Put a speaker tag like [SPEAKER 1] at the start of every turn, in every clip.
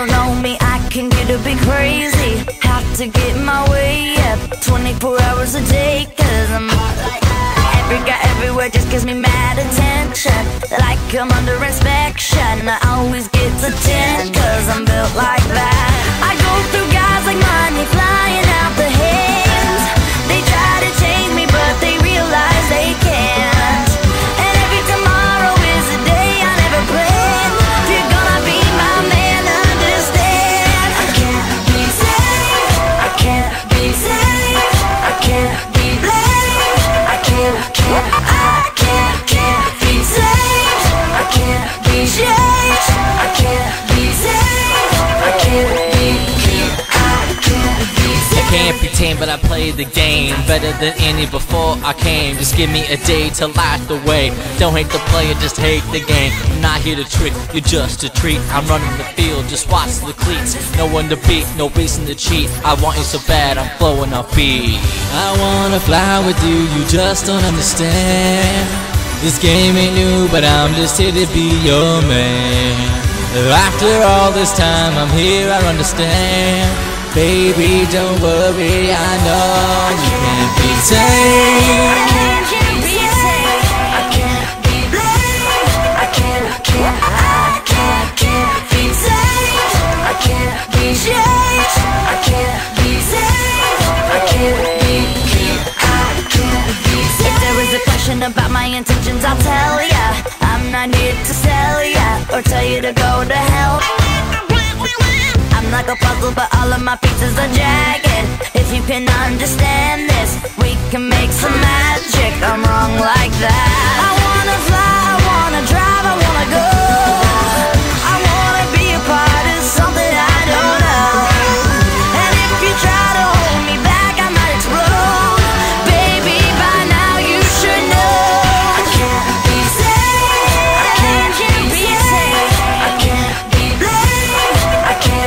[SPEAKER 1] don't know me, I can get a bit crazy. Have to get my way up 24 hours a day, cause I'm hot like that. Every guy everywhere just gives me mad attention, like I'm under inspection. I always get to 10, cause I'm built like that. I go through guys like money flying out the hands. They try to change me but they realize they can't. And every tomorrow is a day I never planned. If you're gonna be my man, understand. I can't be saved, I can't be saved, I can't be blamed. I can't be saved, I can't be changed. I can't be saved, I can't be
[SPEAKER 2] Can't be tamed, but I play the game better than any before I came. Just give me a day to light the way. Don't hate the player, just hate the game. I'm not here to trick, you're just a treat. I'm running the field, just watch the cleats. No one to beat, no reason to cheat. I want you so bad, I'm flowing off beat. I wanna fly with you, you just don't understand. This game ain't new, but I'm just here to be your man. After all this time, I'm here, I understand. Baby, don't worry, I know you can't be tamed.
[SPEAKER 1] I can't be saved, I can't be blamed. I can't be saved, I can't be changed. I can't be saved, I can't be saved. If there is a question about my intentions, I'll tell ya. I'm not here to sell ya or tell you to go to hell. I'm like a puzzle, but all of my pieces are jagged. If you can understand this, we can make some magic. I'm wrong like that. I wanna fly, I wanna drive, I wanna go. I wanna be a part of something I don't know. And if you try to hold me back, I might explode. Baby, by now you should know. I can't be saved, I can't be saved, I can't be blamed. I can't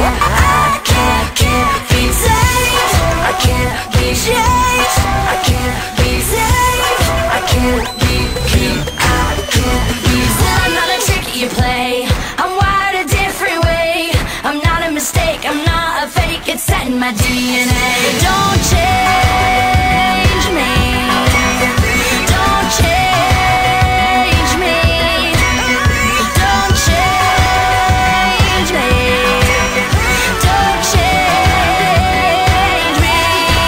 [SPEAKER 1] be saved, I can't be changed. I can't be saved, I can't be saved. I'm not a trick you play, I'm wired a different way. I'm not a mistake, I'm not a fake, it's set in my DNA. Don't change me, don't change me, don't change me. Don't change me.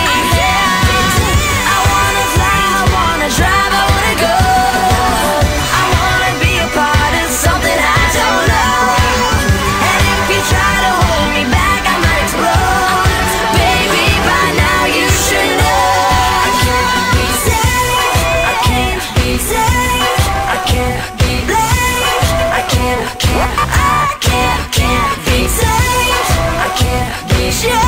[SPEAKER 1] I wanna fly, I wanna drive, I wanna go. I wanna be a part of something I don't know. And if you try to hold me back, I might explode. Baby, by now you should know. I can't be saved, I can't be saved, I can't be blamed. I can't be saved, I can't be changed.